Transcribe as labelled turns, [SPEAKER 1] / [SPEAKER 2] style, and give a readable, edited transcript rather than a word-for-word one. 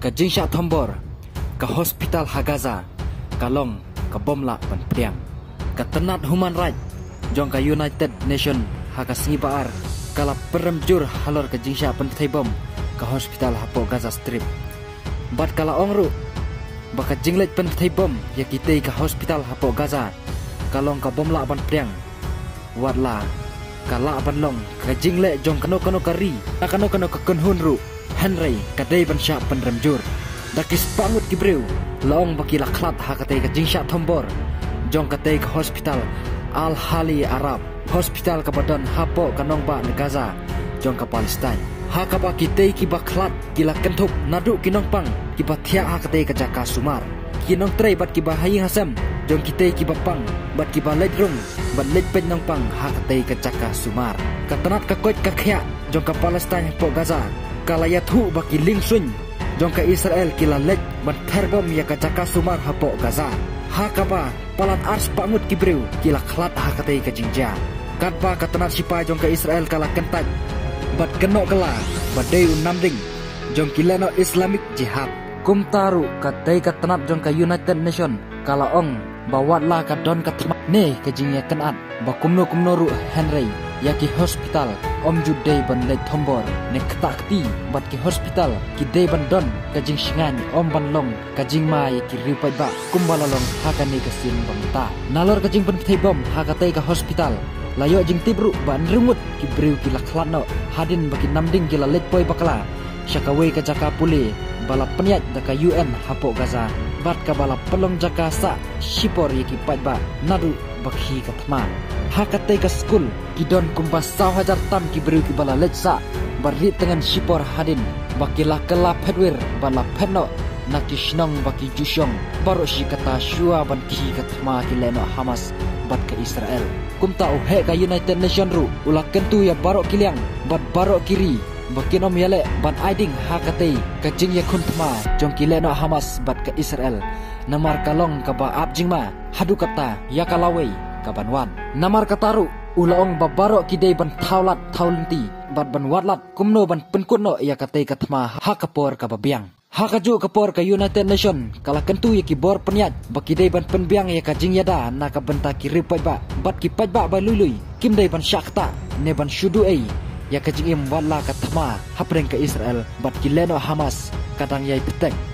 [SPEAKER 1] ka jingsha thombor, ka hospital Hagaza, kalong ka bomla ban priang, ka tenat human right, jong ka United Nation haka singibaar, kala peremjur halor ka jingsha pen bom, ka hospital hapo Gaza Strip. Bat kala ongru, baka jinglet pen bom ya kita ka hospital hapo Gaza, kalong ka bomla ban priang, wadla kala ban long ka jingle jong kano kari, kano ka kunhunru. Henry kadai ban sya penremjur dakis pangut kibreu long baki laklat hakate ka jingsha thombor jong kate ka hospital Al Hali Arab hospital ka badan hapo kanong ba ne Gaza jong ka Palestine hakaba kite ki baklat kila kenthuk nadu kinong pang ki bathia hakate ka jaka sumar kinong trei bat ki bahai hasam jong kite ki bapang bat ki baledrung bat ledpen nong pang hakate ka jaka sumar katanat ka koit ka khya jong ka Palestine hapo Gaza kalayathu baki lingsun jong ka Israel kila lek ban terbom ya ka jaka sumar hapo Gaza hakaba palat ars pangut kibreu kila khlat hakate ka jingja katba katanat sipa jong ka Israel kala kentat bat kenok kala badai namding jong kila no Islamic Jihad kumtaru katai katanat jong ka United Nation kala ong bawatla ka don ka ne ka jingya kenat bakumno ru Henry yaki hospital om judai ban lek thombor ne ktakti bat ki hospital ki dei ban don ka jing singan om ban long ka jing ma yaki ripai ba kumbalalong hakane ka sin bamta nalor ka jing ban bom hakate ka hospital layo jing tibru ban rungut ki breu ki lakhlano hadin baki namding ki la lek poi bakla syakawe ka jaka pule bala peniat da ka UN hapo Gaza bat ka bala pelong jaka sa shipor yaki patba nadu bakhi katma hakate ka school kidon kumbas 1,000 tam ki breu ki bala lecsa barit dengan shipor hadin bakila kala phedwer bala pheno naki shnong baki jusyong baro shi kata shua ban ki katma ki leno Hamas bat ka Israel kumta he ka United Nation ru ulak kentu ya baro kiliang bat baro kiri bakinom yale ban aiding hakate ka jing ya kuntma jong ki leno Hamas bat ka Israel namar kalong ka ba abjingma hadu kata ya kalawei kabanwan namar kataru ulaong babaro kidei ban thaulat thaulenti bat ban watlat kumno ban penkunno ya kate katma hakapor ka babiang hakaju kapor ka United Nation kala kentu ya ki bor peniat bakidei ban penbiang ya ka jingyada na ka benta ki ripai ba bat ki pajba ba lului kimdei ban syakta ne ban shudu ei ya ka jingim watla katma hapreng ka Israel bat ki leno Hamas kadang yai petek